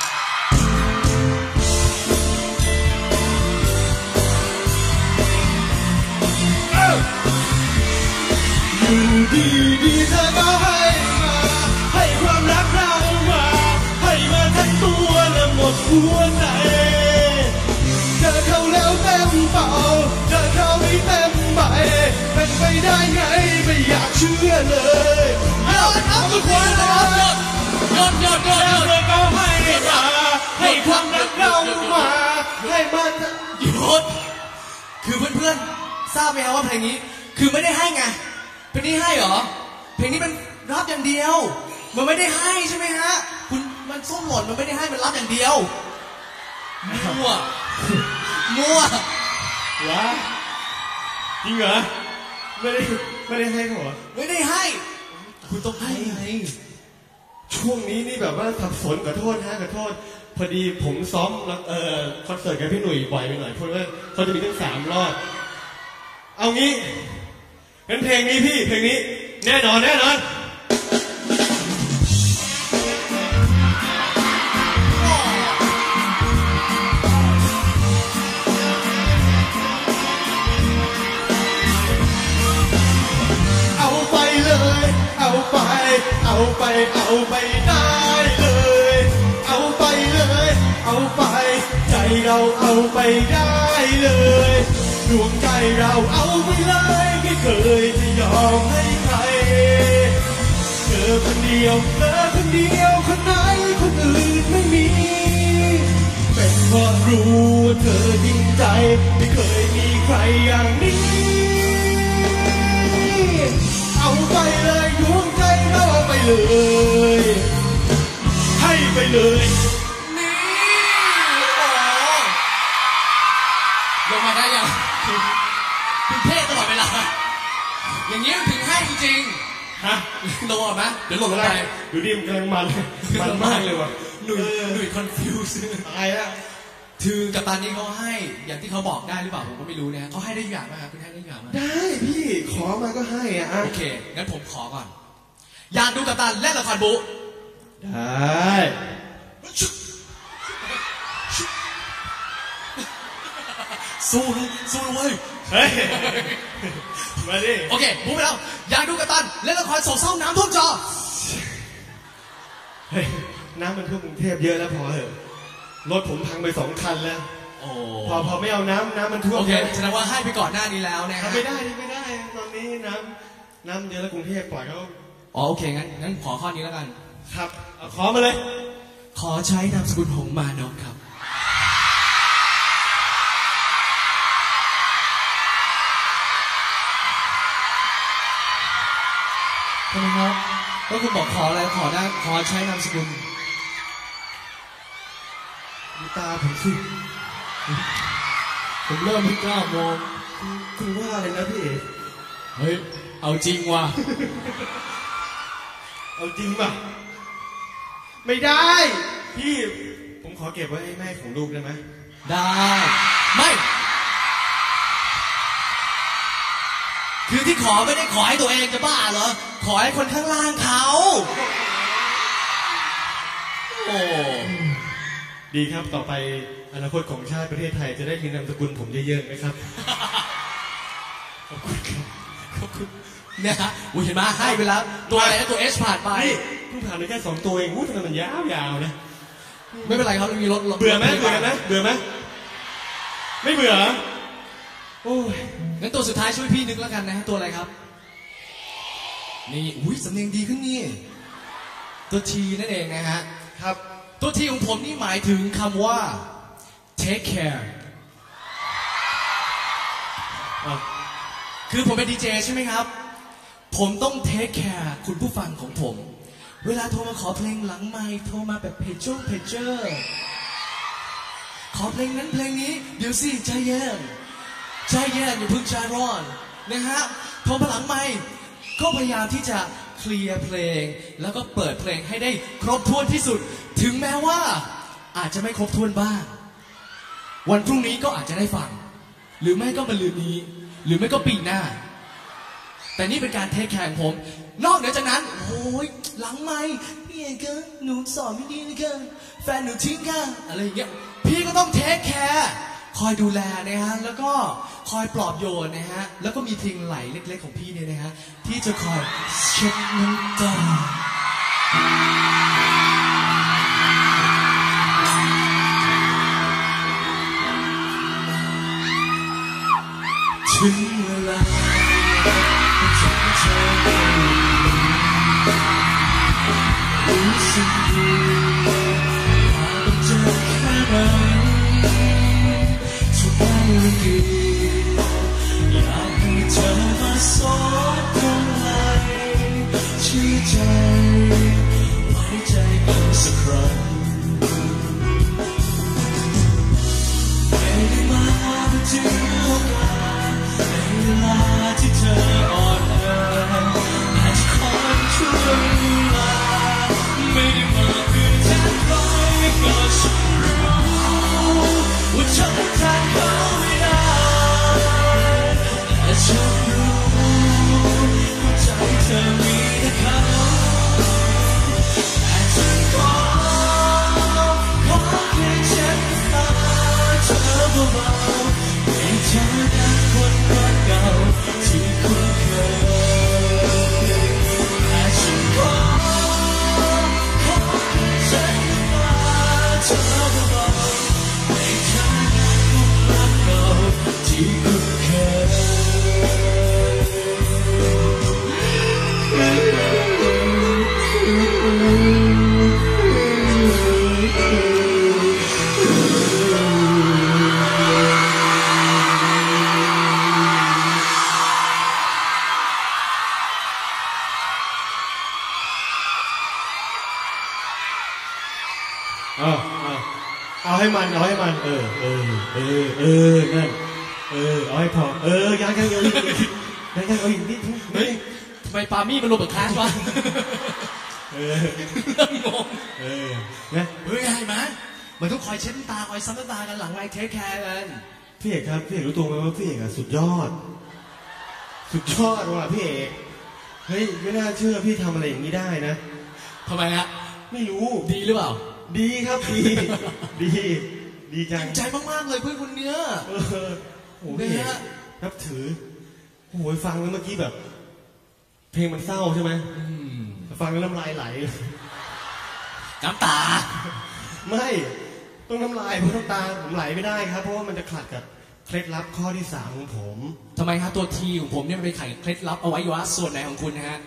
Speaker 8: อยู่ดีดีเธอก็ให้มาให้ความรักเรามาให้มาทั้งตัวและหมดหัวใจเธอเข้าแล้วเต็มเป่าเธอเข้าไม่เต็มใบเป็นไปได้ไงไม่อยากเชื่อเลย
Speaker 7: ยอดครับทุกคนยอดยอดยอดยอดยอด
Speaker 8: เธอก็ให้มาให้ความรักเรามาให้มา
Speaker 7: หยุดคือเพื่อนๆทราบไหมครับว่าเพลงนี้คือไม่ได้ให้ไงเพลงนี้ให้เหรอเพลงนี้มันรับอย่างเดียวมันไม่ได้ให้ใช่ไหมฮะคุณมันส้มหล่นมันไม่ได้ให้มันรับอย่างเดียวมั่วมั่ว
Speaker 8: วะจริงเหรอไม่ได้ไม่ได้ให้เหรอ
Speaker 7: ไม่ได้ให้คุณต้องให้ไง
Speaker 8: ช่วงนี้นี่แบบว่าสับสนขอโทษนะขอโทษพอดีผมซ้อมเอ่อคอนเสิร์ตกับพี่หนุ่ยบ่อยไปหน่อยเพราะว่าเขาจะมีตั้งสามรอบเอางี้งั้นเพลงนี้พี่เพลงนี้แน่นอนแน่นอนเอาไปเอาไปได้เลยเอาไปเลยเอาไปใจเราเอาไปได้เลยดวงใจเราเอาไปเลยไม่เคยจะยอมให้ใครเธอคนเดียวเธอคนเดียวคนไหนคนอื่นไม่มีเป็นเพราะรู้ว่าเธอจริงใจไม่เคยมีใครอย่างนี้เอาไปเลยดวงใจเราเอาไปเลยให้ไปเลย
Speaker 7: นี่โอ้ลงมาได้ยังคุณเท่ตลอดเวลาอย่างนี้ถึงให้จริงๆฮะลงออกไหมเดี๋ยวหล่นลงไป
Speaker 8: ดูดิมันกำลังมันมันมากเลยว่ะ
Speaker 7: หนุ่ยหนุ่ยคอนฟิวส์
Speaker 8: อะไรอะ
Speaker 7: คือกับตอนนี้เขาให้อย่างที่เขาบอกได้หรือเปล่าผมก็ไม่รู้นะเขาให้ได้อย่างไหมครับคุณให้ได้อย่างไหม
Speaker 8: ได้พี่ขอมาก็ให้อ่ะ
Speaker 7: โอเคงั้นผมขอก่อนอยากดูกับตันเล่นละครบุ๊
Speaker 8: ได้
Speaker 7: สู้ลูกสู้เว้ย
Speaker 8: เฮ้ยมาดิ
Speaker 7: โอเคบุ๊ไปแล้วอยากดูกับตันเล่นละครโศกเศร้าน้ำท่วมจอ
Speaker 8: เฮ้ยน้ำมันท่วมกรุงเทพเยอะแล้วพอเหอะรถผมพังไปสองคันแล้ว
Speaker 7: โอ้
Speaker 8: พอพอไม่เอาน้ำน้ำมันท่วม
Speaker 7: โอเคแสดงว่าให้ไปก่อนหน้านี้แล้วนะฮะ
Speaker 8: ไม่ได้ไม่ได้ตอนนี้น้ำน้ำเยอะแล้วกรุงเทพปล่อยเขา
Speaker 7: อ๋อโอเคงั้นงั้นขอข้อนี้แล้วกัน
Speaker 8: ครับขอมาเลย
Speaker 7: ขอใช้นามสกุลหงมานพครับทำไมครับก็คุณบอกขออะไรขอได้ขอใช้นามสกุล
Speaker 8: ดูตาผมสิ
Speaker 7: ผมเริ่มไม่กล้ามอง
Speaker 8: คุณว่าอะไรนะพี่เอ๋
Speaker 7: เฮ้ยเอาจริงว่ะ
Speaker 8: เอาจริงป่ะไม่ได้พี่ผมขอเก็บไว้ให้แม่ของลูกได้ไหม
Speaker 7: ได้ไม่คือที่ขอไม่ได้ขอให้ตัวเองจะบ้าเหรอขอให้คนข้างล่างเขาโอ้
Speaker 8: ดีครับต่อไปอนาคตของชาติประเทศไทยจะได้มีนามสกุลผมเยอะๆไหมครับ
Speaker 7: ขอบคุณครับขอบคุณเนี่ยฮะเห็นไหมให้ไปแล้วตัวอะไรนะตัวเอชผ่านไป
Speaker 8: เพิ่งผ่านไปแค่สองตัวเองอู้ทำไมมันยาวๆนะ
Speaker 7: ไม่เป็นไรครับเรามีรถ
Speaker 8: เบื่อไหมเบื่อไหมเบื่อไหมไม่เบื่อ
Speaker 7: โอ้ยงั้นตัวสุดท้ายช่วยพี่นึกแล้วกันนะตัวอะไรครับนี่อุ้ยสำเนียงดีขึ้นนี่ตัวทีนั่นเองนะฮะ
Speaker 8: ครับ
Speaker 7: ตัวทีของผมนี่หมายถึงคำว่า take care คือผมเป็นดีเจใช่ไหมครับผมต้อง take care คุณผู้ฟังของผมเวลาโทรมาขอเพลงหลังไมค์โทรมาแบบเพจเจอร์เพจเจอร์ขอเพลงนั้นเพลงนี้เดี๋ยวสิใจเย็นใจเย็นอย่าเพิ่งใจร้อนนะฮะโทรมาหลังไมค์ก็พยายามที่จะเคลียร์เพลงแล้วก็เปิดเพลงให้ได้ครบถ้วนที่สุดถึงแม้ว่าอาจจะไม่ครบถ้วนบ้างวันพรุ่งนี้ก็อาจจะได้ฟังหรือไม่ก็มะรืนนี้หรือไม่ก็ปีหน้าแต่นี่เป็นการเทคแคร์ของผมนอกเหนือจากนั้นโอ้ยหลังไมค์พี่เอกหนูสอนไม่ดีนะกันแฟนหนูทิ้งกันอะไรอย่างเงี้ยพี่ก็ต้องเทคแคร์คอยดูแลนะฮะแล้วก็คอยปลอบโยนนะฮะแล้วก็มีเพลงไหลเล็กๆของพี่เนี่ยนะฮะที่จะคอยเช็ดน้ำตาถึงเวลาฉันจะรู้สึกดีว่าต้องเจอแค่ไหนทุกวันวันดีอยากให้เธอมาสอนคนไหลชี้ใจ
Speaker 8: เอาเอาเอาให้มันเอาให้มันเออเออเออเออนั่นเออเอาให้พอเออยังยังยังยังยังเอาอีกนิดเฮ้ย
Speaker 7: ทำไมปามี่มันลงแบบคลาสวะ
Speaker 8: เอองงเออนะ
Speaker 7: เฮ้ยไอ้มันมันต้องคอยเช็ดตาคอยซับน้ำตากันหลังไลท์เทคแคร์กัน
Speaker 8: พี่เอกครับพี่เอกรู้ตัวไหมว่าพี่เอกอะสุดยอดสุดยอดว่ะพี่เอกเฮ้ยไม่น่าเชื่อพี่ทำอะไรอย่างนี้ได้นะ
Speaker 7: ทำไมฮะ
Speaker 8: ไม่รู้
Speaker 7: ดีหรือเปล่า
Speaker 8: ดีครับดีดีดีจัง
Speaker 7: ใจมากๆเลยเพื่อนคนเนี้ย
Speaker 8: โอ้โหพี่เอกนับถือโอ้ยฟังแล้วเมื่อกี้แบบเพลงมันเศร้าใช่ไหมฟังแล้วน้ำลายไหล
Speaker 7: น้ำตา
Speaker 8: ไม่ต้องน้ำลายเพราะน้ำตาผมไหลไม่ได้ครับเพราะว่ามันจะขัดกับเคล็ดลับข้อที่สามของผม
Speaker 7: ทำไมฮะตัวทีของผมเนี่ยมันไปขัดเคล็ดลับอวัยวะส่วนไหนของคุณนะฮะ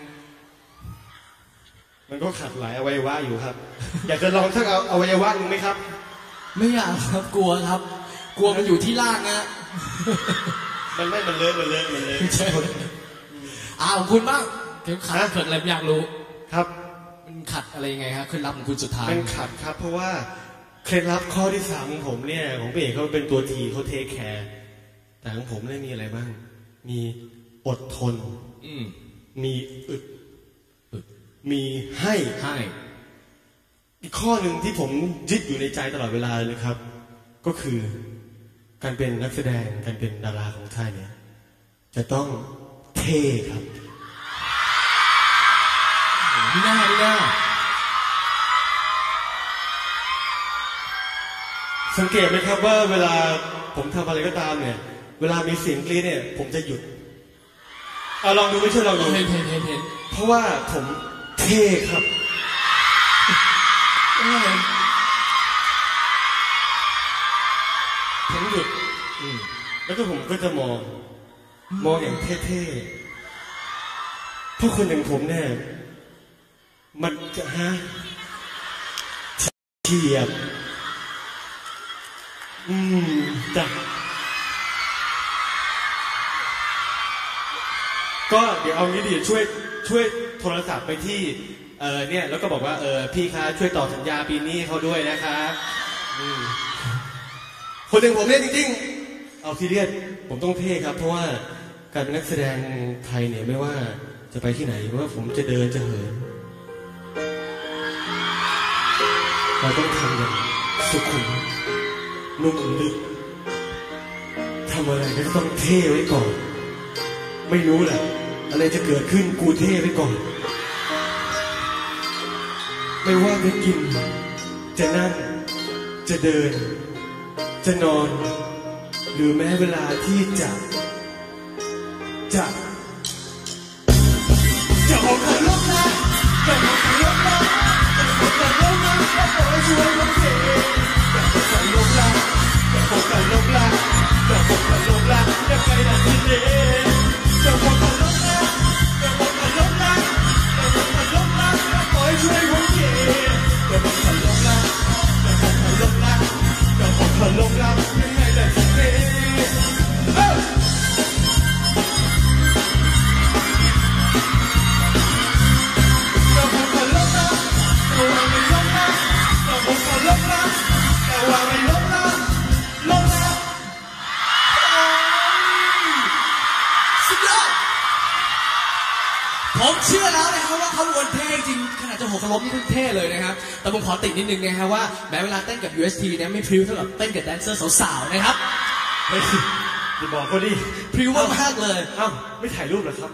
Speaker 8: มันก็ขัดหลายอวัยวะอยู่ครับอยากจะลองสักเอาอวัยวะหนึ่งไหมครับ
Speaker 7: ไม่อยากครับกลัวครับกลัวมันอยู่ที่ล่างนะ
Speaker 8: มันไม่มันเลอะมันเลอะมันเลอะ
Speaker 7: อ้าวคุณบ้างเข็มขัดเกิดอะไรอยากรู้
Speaker 8: ครับ
Speaker 7: มันขัดอะไรยังไงครับเคล็ดลับของคุณสุดท้าย
Speaker 8: มันขัดครับเพราะว่าเคล็ดลับข้อที่สามของผมเนี่ยของพี่เอกเขาเป็นตัวทีเขาเทคแคร์แต่ของผมเนี่ยมีอะไรบ้างมีอดทนมีอึดมีให้
Speaker 7: ให้
Speaker 8: อีกข้อหนึ่งที่ผมยึดอยู่ในใจตลอดเวลาเลยครับก็คือการเป็นนักแสดงการเป็นดาราของไทยเนี่ยจะต้องเท่ครับ
Speaker 7: ดีหน้าดีหน้า
Speaker 8: สังเกตไหมครับว่าเวลาผมทำอะไรก็ตามเนี่ยเวลามีเสียงกรี๊ดเนี่ยผมจะหยุดเอาลองดูไม่ใช่ลองดู
Speaker 7: เห็นเห็นเห็นเห็น
Speaker 8: เพราะว่าผมเท่ครับผมหยุดแล้วก็ผมก็จะมองมองอย่างเท่ๆเพราะคนอย่างผมเนี่ยมันจะฮะเทียบอืมจ้ะก็เดี๋ยวเอางี้ดิช่วยช่วยโทรศัพท์ไปที่เออเนี่ยแล้วก็บอกว่าเออพี่คะช่วยต่อสัญญาปีนี้เขาด้วยนะคะคนอย่างผมเนี่ยจริงๆเอาซีเรียสผมต้องเท่ครับเพราะว่าการเป็นนักแสดงไทยเนี่ยไม่ว่าจะไปที่ไหนไม่ว่าผมจะเดินจะเหินเราต้องทำอย่างสุขุมนุ่มลึกทำอะไรก็ต้องเท่ไว้ก่อนไม่รู้แหละอะไรจะเกิดขึ้นกูเท่ไว้ก่อนไม่ว่าจะกินจะนั่งจะเดินจะนอนหรือแม้เวลาที่จะจะจะออกทางลบนะจะออกทางลบนะจะออกทางลบนะขอช่วยผมเสียจะออกทางลบละจะออกทางลบละจะออกทางลบละยังไงล่ะทีนี้จะออกทางลบนะจะออกทางลบนะจะออกทางลบละขอช่วยผมเสียจะออกทางลบละจะออกทางลบละจะออกทางลบละยังไงล่ะทีนี้
Speaker 7: ผมเชื่อแล้วนะครับว่าเขาเป็นคนเท่จริงขนาดจะหกล้มนี่เท่เลยนะครับแต่ผมขอติดนิดนึงนะครับว่าแม้เวลาเต้นกับ ยู เอส ที เนี่ยไม่พริ้วเท่ากับเต้นกับแดนเซอร์สาวๆนะครับ
Speaker 8: ไม่จะบอกเขาดิ
Speaker 7: พริ้วมากเลย
Speaker 8: อ้าวไม่ถ่ายรูปเหรอครับ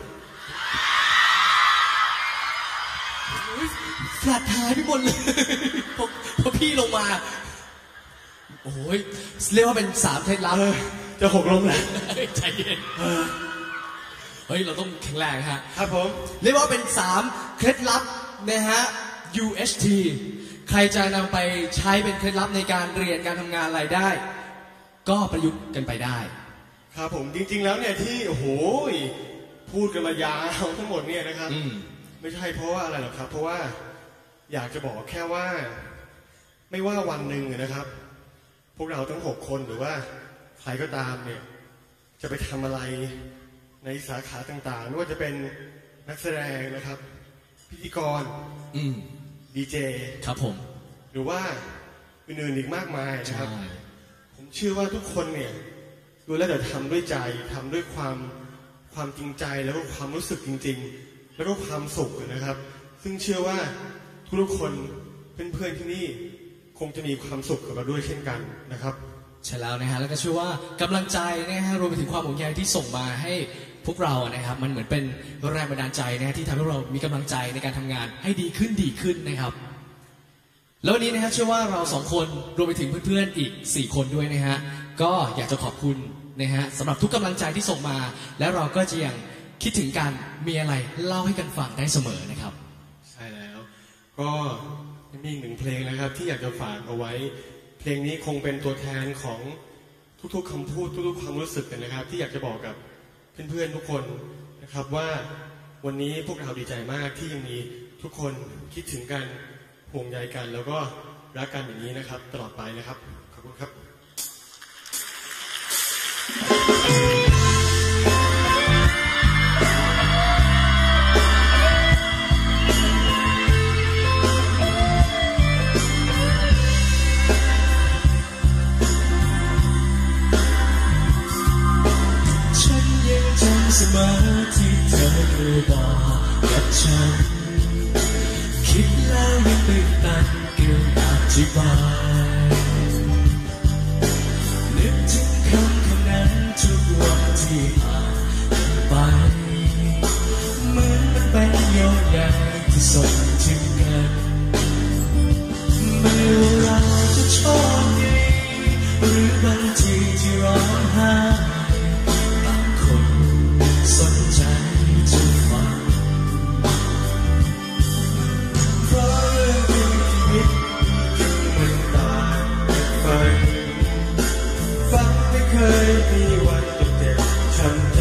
Speaker 7: ฟลัดหายไปหมดเลยพอพอพี่ลงมาโอ้ยเรียกว่าเป็นสามเคล็ดลับ
Speaker 8: จะหกล้มแหละ
Speaker 7: ใจเย็นเฮ้ยเราต้องแข็งแรงฮะ
Speaker 8: ครับผม
Speaker 7: เรียกว่าเป็นสามเคล็ดลับนะฮะ ยู เอส ที ใครจะนำไปใช้เป็นเคล็ดลับในการเรียนการทำงานอะไรได้ก็ประยุกต์กันไปได้
Speaker 8: ครับผมจริงๆแล้วเนี่ยที่โอ้โหพูดกันมายาวทั้งหมดเนี่ยนะครับไม่ใช่เพราะว่าอะไรหรอกครับเพราะว่าอยากจะบอกแค่ว่าไม่ว่าวันหนึ่งนะครับพวกเราทั้งหกคนหรือว่าใครก็ตามเนี่ยจะไปทำอะไรในสาขาต่างๆไม่ว่าจะเป็นนักแสดงนะครับพิธีกรดีเจ
Speaker 7: ครับผม
Speaker 8: หรือว่าอื่นๆอีกมากมายนะครับผมเชื่อว่าทุกคนเนี่ยดูแล้วแต่ทำด้วยใจทำด้วยความความจริงใจแล้วก็ความรู้สึกจริงๆแล้วก็ความสุขนะครับซึ่งเชื่อว่าทุกๆคนเพื่อนๆที่นี่คงจะมีความสุขกับเราด้วยเช่นกันนะครับ
Speaker 7: ใช่แล้วนะฮะแล้วก็เชื่อว่ากำลังใจนะฮะรวมไปถึงความห่วงใยที่ส่งมาให้พวกเรานะครับมันเหมือนเป็นแรงบันดาลใจนะฮะที่ทำให้เรามีกำลังใจในการทำงานให้ดีขึ้นดีขึ้นนะครับแล้ววันนี้นะฮะเชื่อว่าเราสองคนรวมไปถึงเพื่อนๆอีกสี่คนด้วยนะฮะก็อยากจะขอบคุณนะฮะสำหรับทุกกำลังใจที่ส่งมาและเราก็จะยังคิดถึงกันมีอะไรเล่าให้กันฟังได้เสมอนะครับ
Speaker 8: ใช่แล้วก็มีอีกหนึ่งเพลงนะครับที่อยากจะฝากเอาไว้เพลงนี้คงเป็นตัวแทนของทุกๆคำพูดทุกๆความรู้สึกกันนะครับที่อยากจะบอกกับเพื่อนๆทุกคนนะครับว่าวันนี้พวกเราดีใจมากที่ยังมีทุกคนคิดถึงกันห่วงใยกันแล้วก็รักกันอย่างนี้นะครับตลอดไปนะครับขอบคุณครับ
Speaker 9: เสมอที่เธอเคยบอกกับฉันคิดแล้วยังตื่นตันเกินอธิบายนึกถึงคำคำนั้นทุกวันที่ผ่านไปเหมือนมันเป็นโยนใหญ่ที่ส่งถึงกันไม่ว่าเราจะโชคดีหรือบางทีที่ร้องไห้สนใจจะฟังเพราะเรื่องชีวิตมันต่างกันไปฟังไม่เคยมีวันจะเจ็บช้ำใจ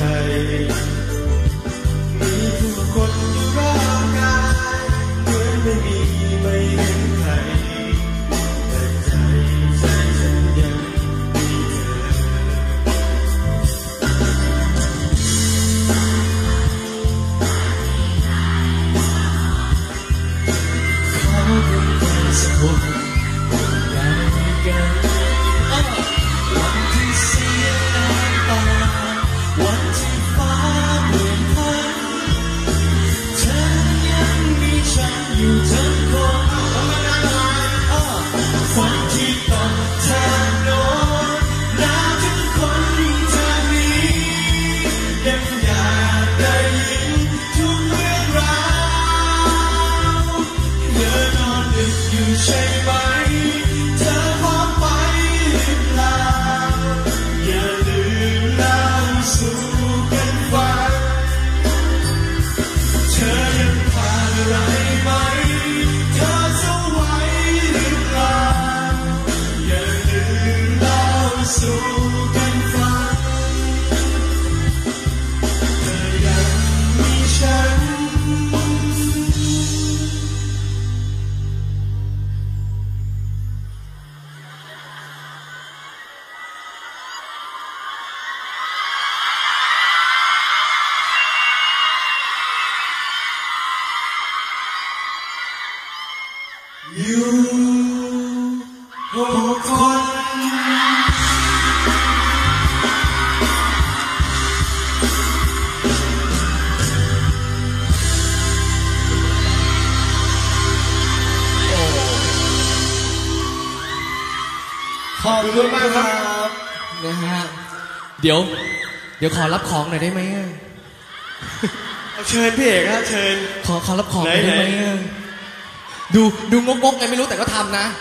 Speaker 9: มีผู้คนอยู่รอบกายเหมือนไม่มีไม่เห็นใครแต่ใจใจฉันยังมีเธอสักคนได้กันวันที่เสียน้ำตาวันที่ฟ้าเปลี่ยนพันเธอยังมีฉันอยู่ทั้งคนฝันที่ต้องเธอโน้นแล้วทั้งคนเธอนี้ยังอยากได้ยินทุกเรื่องราวเธอนอนดึกอยู่ใช่ไหมเธอพอไปหรือเปล่าอย่าลืมเล่าสู่กันฟังเธอยังผ่านอะไรไหมเธอจะไหวหรือเปล่าอย่าลืมเล่าสู่กันฟังเธอยังมีฉันอยู่หกคน
Speaker 7: ขอบคุณมากครับนะฮะเดี๋ยวเดี๋ยวขอรับของหน่อยได้ไหม
Speaker 8: เอาเชิญพี่เอกครับเชิญ
Speaker 7: ขอขอรับของหน่อยได้ไหมดูดูงกๆไงไม่รู้แต่ก็ทำนะ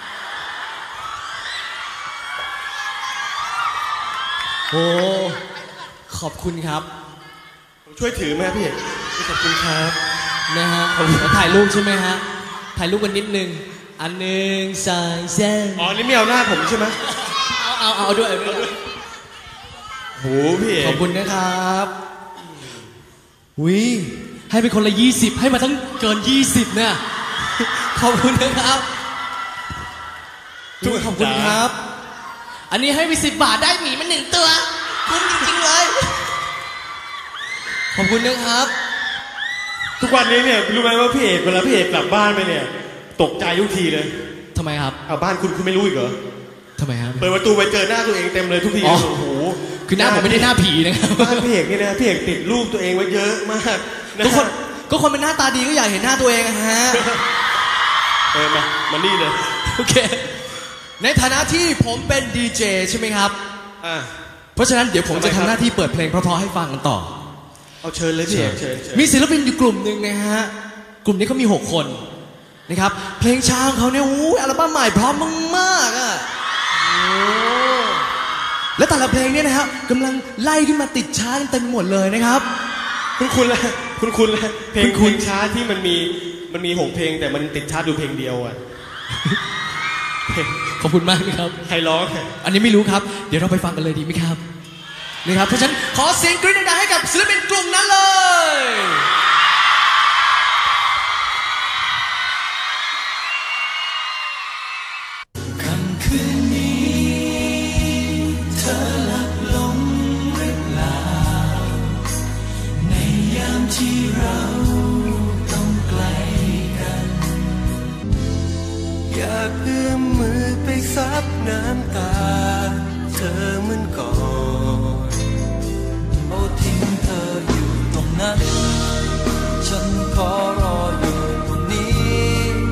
Speaker 7: โอ้ขอบคุณครับ
Speaker 8: ผมช่วยถือไหมพี่เอกขอบคุณครับ
Speaker 7: นะฮะผมถ่ายรูปใช่ไหมฮะถ่ายรูปกันนิดนึงอันหนึ่งสายเส้น
Speaker 8: อ๋อนี่ไม่เอาหน้าผมใช่ไหม
Speaker 7: เอาเอาเอาด้วยเอาด้วย
Speaker 8: โหพี่เอก
Speaker 7: ขอบคุณนะครับวิให้เป็นคนละยี่สิบให้มาทั้งเกินยี่สิบเนี่ยขอบคุณนะครับทุกขอบคุณครับอันนี้ให้ไปสิบบาทได้หมีมาหนึ่งตัวคุ้มจริงๆเลยขอบคุณนะครับ
Speaker 8: ทุกวันนี้เนี่ยรู้ไหมว่าพี่เอกเวลาพี่เอกกลับบ้านไปเนี่ยตกใจทุกทีเลย
Speaker 7: ทำไมครับ
Speaker 8: เอาบ้านคุณคุณไม่รู้อีกเหรอ
Speaker 7: ทำไมครับ
Speaker 8: เปิดประตูไปเจอหน้าตัวเองเต็มเลยทุกที
Speaker 7: อ๋อ
Speaker 8: โอ้โห
Speaker 7: คือหน้าผมไม่ได้หน้าผีนะครับ
Speaker 8: บ้านพี่เอกนี่นะพี่เอกติดรูปตัวเองไว้เยอะมากะ
Speaker 7: ทุกคนก็คนเป็นหน้าตาดีก็อยากเห็นหน้าตัวเองอะฮะ
Speaker 8: เออมามานี่เลย
Speaker 7: โอเคในฐานะที่ผมเป็นดีเจใช่ไหมครับ
Speaker 8: อ่า
Speaker 7: เพราะฉะนั้นเดี๋ยวผมจะทำหน้าที่เปิดเพลงเพราะๆให้ฟังกันต่อ
Speaker 8: เอาเชิญเลยพี่เอกเชิญเชิญ
Speaker 7: มีศิลปินอยู่กลุ่มหนึ่งนะฮะกลุ่มนี้เขามีหกคนนะครับเพลงช้าของเขาเนี่ยอู้อัลบั้มใหม่พร้อมมากๆอ่ะและแต่ละเพลงเนี่ยนะฮะกำลังไล่ขึ้นมาติดชาร์ตเต็มหมดเลยนะครับ
Speaker 8: คุณคุณละคุณคุณละเพลง
Speaker 7: คุณ
Speaker 8: เพ
Speaker 7: คุ
Speaker 8: ล
Speaker 7: ณ
Speaker 8: งช้าที่มันมีมันมีหกเพลงแต่มันติดชาร์ตดูเพลงเดียวอ่ะ
Speaker 7: ขอบคุณมากนะครับ
Speaker 8: ใครร้อง
Speaker 7: อันนี้ไม่รู้ครับเดี๋ยวเราไปฟังกันเลยดีไหมครับนะครับเพราะฉะนั้นขอเสียงกรี๊ดดังๆให้กับศิลปินกลุ่มนั้นเลย
Speaker 9: ค่ำคืนนี้เธอหลับลงหรือเปล่าในยามที่เราต้องไกลกันอยากเอื้อมมือไปซับน้ำตาเธอเหมือนก่อนโอ้ทิ้งเธออยู่ตรงนั้นฉันขอรออยู่ตรงนี้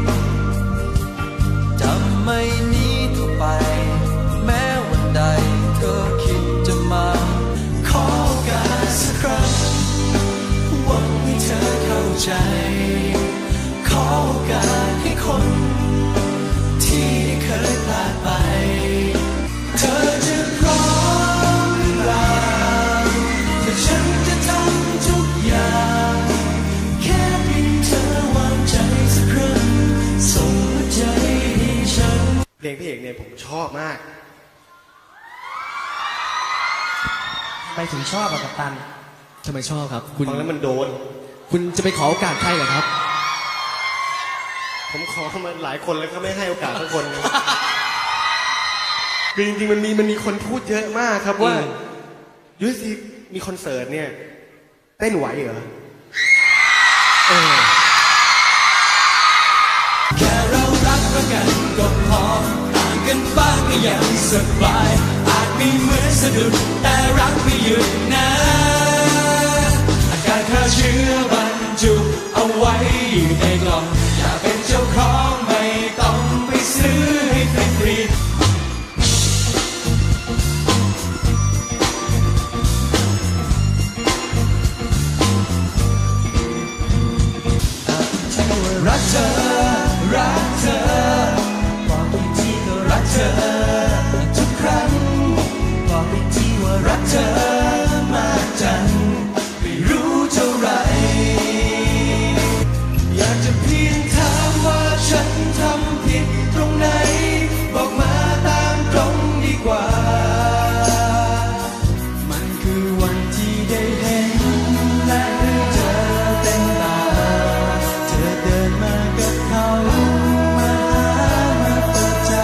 Speaker 9: จะไม่หนีเธอไปแม้วันใดเธอคิดจะมาขอโอกาสสักครั้งหวังให้เธอเข้าใจขอโอกาสให้คนที่เคยพลาดไปเธอจะพร้อมหรือเปล่าถ้าฉันจะทำทุกอย่างแค่เพียงเธอวางใจสักครั้งส่งหัวใจให้ฉันเพลงพี่เอกเนี่ยผมชอบมากไปถึงชอบอะกัปตัน
Speaker 7: ทำไมชอบครับคุณ
Speaker 8: ฟังแล้วมันโดน
Speaker 7: คุณจะไปขอโอกาสใครเหรอครับ
Speaker 8: ผมขอมาหลายคนแล้วก็ไม่ให้โอกาสทุกคนคือจริงๆมันมีมันมีคนพูดเยอะมากครับว่ายูซีมีคอนเสิร์ตเนี่ยเต้นไหวเหรอเออแค่เรารักกันก็พอต่างกันบ้างก็ยังสบายอาจไม่เหมือนสะดุดแต่รักไม่หยุดนะอาการฆ่าเชื้อบรรจุเอาไว้อยู่ในกล่องอย่าเป็นเจ้าของไม่ต้องไปซื้อให้ฟรีๆรักเธอรักเธอบอกอีกทีก็รักเธอทุกครั้งบอกอีกทีว่ารักเธอมากจังไม่รู้เท่าไรอยากจะเพียงถามว่าฉันทำผิดตรงไหนบอกมาตามตรงดีกว่ามันคือวันที่ได้เห็นและได้เจอเต็มตาเธอเดินมากับเขามาหามาเปิดใจ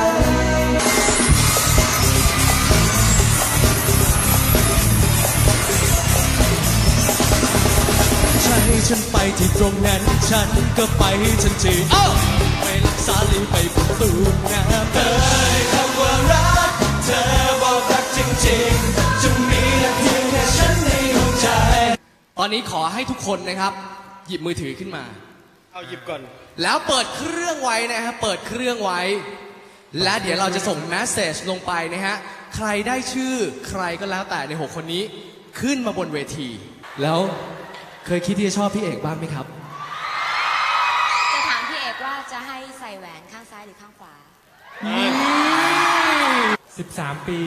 Speaker 8: ใช่ฉันไปที่ตรงนั้นฉันก็ไปทันทีเอ้าไม่รักษาลีไปประตูน้ำเอ่ยคำว่ารักเธอบอกรักจริงๆจะมีแต่เพียงแค่ฉันในหัวใจ
Speaker 7: ตอนนี้ขอให้ทุกคนนะครับหยิบมือถือขึ้นมา
Speaker 8: เอาหยิบก่อน
Speaker 7: แล้วเปิดเครื่องไว้นะฮะเปิดเครื่องไว้ และเดี๋ยวเราจะส่งแมสเซจลงไปนะฮะใครได้ชื่อใครก็แล้วแต่ในหกคนนี้ขึ้นมาบนเวที แล้วเคยคิดที่จะชอบพี่เอกบ้างไหมครับ
Speaker 10: จะถามพี่เอกว่าจะให้ใส่แหวนข้างซ้ายหรือข้างขวา
Speaker 5: สิบสามปี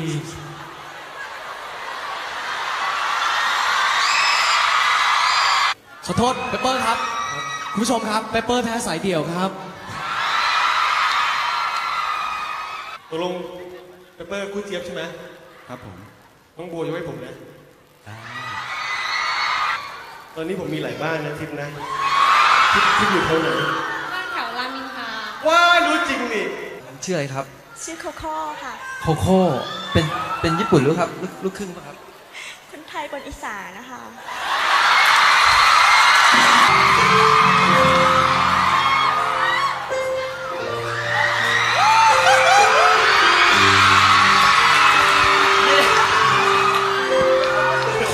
Speaker 7: ขอโทษเปเปอร์ครับคุณผู้ชมครับเปเปอร์แพ้สายเดี่ยวครับ
Speaker 8: ตกลงเปเปอร์คู่เจี๊ยบใช่ไหมครับผมน้องบัวจะให้ผมนะตอนนี้ผมมีหลายบ้านนะทิพย์นะทิพย์ทิพย์อยู่แถวไหน
Speaker 10: บ้านแถวรามอินทรา
Speaker 8: ว้ารู้จริงนี่
Speaker 1: ชื่ออะไรครับ
Speaker 11: ชื่อโคโค่ค่ะ
Speaker 1: โคโค่เป็นเป็นญี่ปุ่นหรือครับลูกลูกครึ่งป่ะครับ
Speaker 11: คนไทยคนอีสานนะคะ
Speaker 7: ข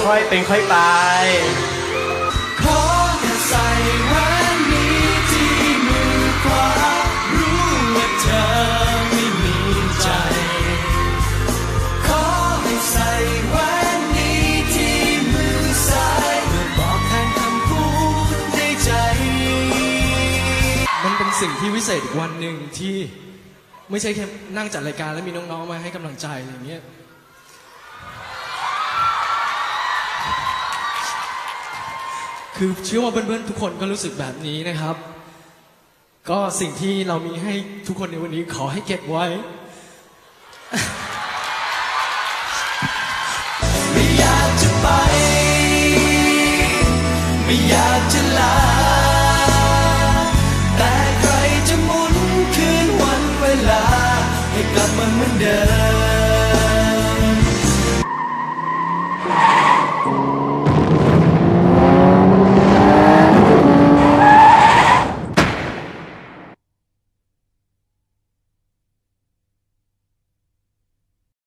Speaker 8: ค่อยเป็นค่อยไป
Speaker 9: ขอแค่ใส่แหวนนี้ที่มือขวารู้ว่าเธอไม่มีใจขอให้ใส่แหวนนี้ที่มือซ้ายเพื่อบอกแทนคำพูดในใจ
Speaker 7: มันเป็นสิ่งที่วิเศษอีกวันหนึ่งที่ไม่ใช่แค่นั่งจัดรายการแล้วมีน้องๆมาให้กำลังใจอะไรอย่างเงี้ยคือเชื่อว่าเพื่อนๆทุกคนก็รู้สึกแบบนี้นะครับก็สิ่งที่เรามีให้ทุกคนในวันนี้ขอให้เก็บไว้
Speaker 9: ไม่อยากจะไปไม่อยากจะลาแต่ใครจะหมุนคืนวันเวลาให้กลับมาเหมือนเดิม